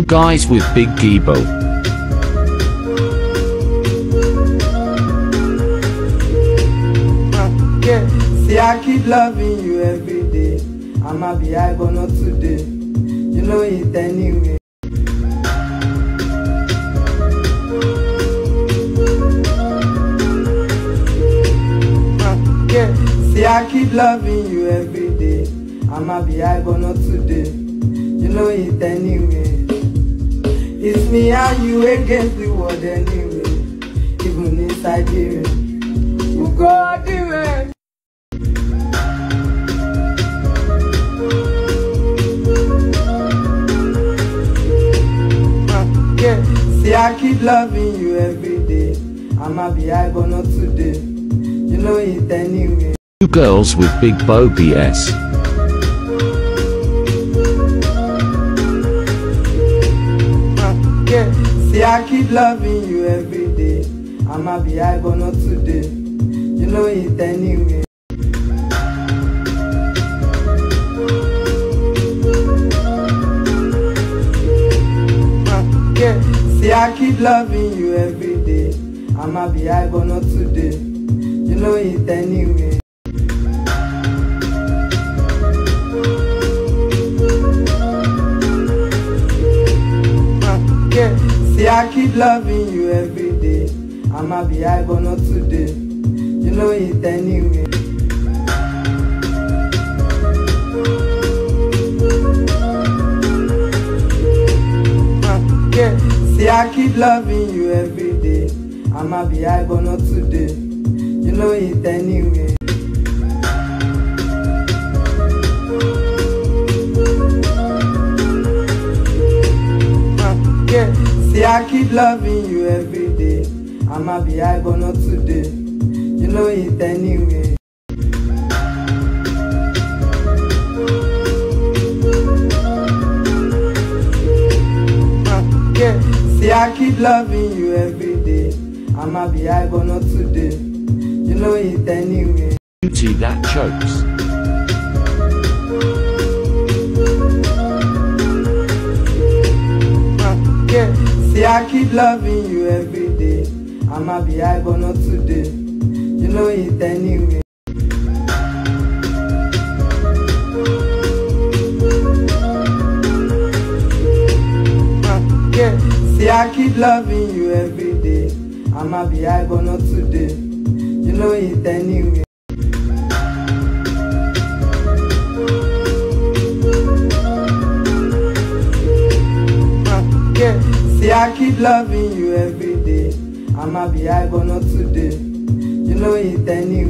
guys with big Gibo. Yeah. See, I keep loving you every day. I'ma be high, but not today. You know it anyway. Yeah. See, I keep loving you every day. I'ma be high, but not today. You know it anyway. It's me and you against the world anyway. Even inside the rain, we go the way. Yeah. See, I keep loving you every day. I'ma be high, but not today. You know it anyway. You girls with big bow BS. Yeah. See, I keep loving you every day. I'ma be high, but not today. You know it anyway. Yeah. See, I keep loving you every day. I'ma be high, but not today. You know it anyway. Yeah. See, I keep loving you every day. I'ma be high, but not today. You know it anyway. Yeah. See, I keep loving you every day. I'ma be high, but not today. You know it anyway. Yeah. See, I keep loving you every day. I'ma be high, but not today. You know it anyway. Yeah. See, I keep loving you every day. I'ma be high, but not today. You know it anyway. Beauty that chokes. Yeah. See, I keep loving you every day. I'ma be high, but not today. You know it anyway. Yeah. See, I keep loving you every day. I'ma be high, but not today. You know it anyway. Yeah. See, I keep loving you every day. I'ma be high, but not today. You know it anyway.